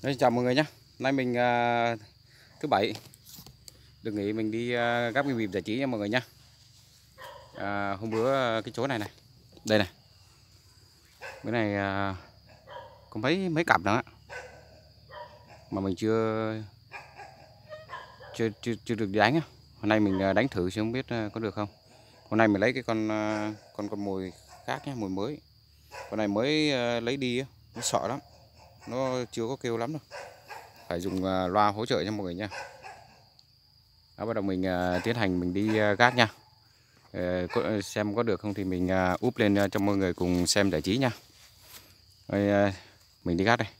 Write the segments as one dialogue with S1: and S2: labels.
S1: Đấy, chào mọi người nhé. Nay mình thứ bảy được nghỉ, mình đi gắp cái bịp giải trí nha mọi người nhé. Hôm bữa cái chỗ này này, đây này, bữa này có mấy cặp nữa mà mình chưa được đánh á. Hôm nay mình đánh thử chứ không biết có được không. Hôm nay mình lấy cái con mồi khác nhé, mồi mới. Con này mới lấy đi á, nó sợ lắm, nó chưa có kêu lắm đâu, phải dùng loa hỗ trợ cho mọi người nha. Bắt đầu mình tiến hành mình đi gác nha. Xem có được không thì mình úp lên cho mọi người cùng xem giải trí nha. Rồi, mình đi gác đây.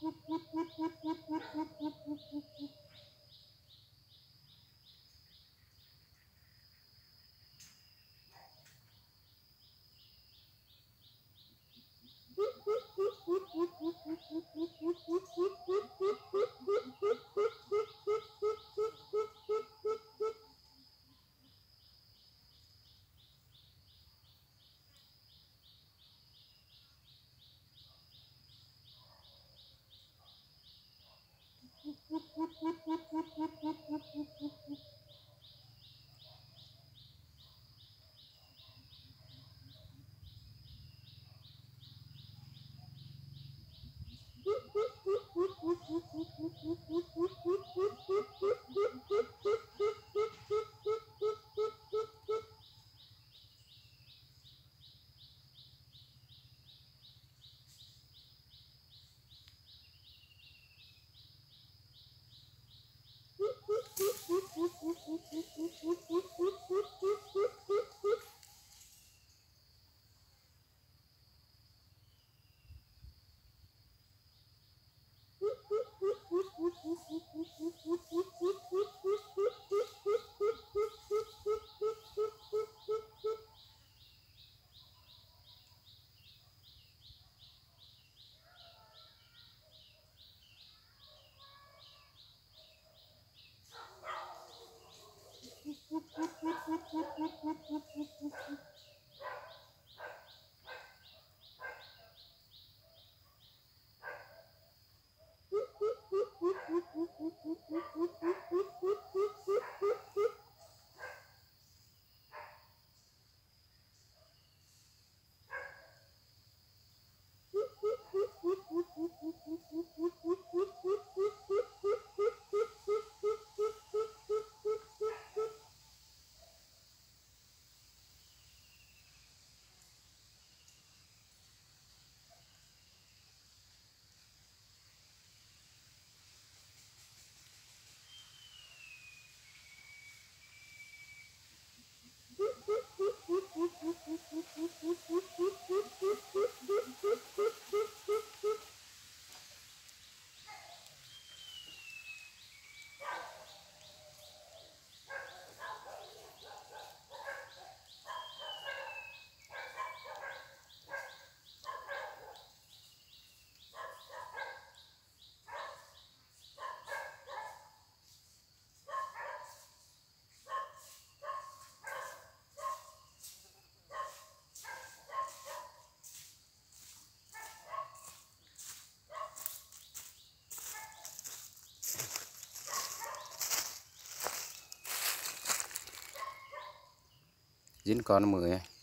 S1: Dính con 10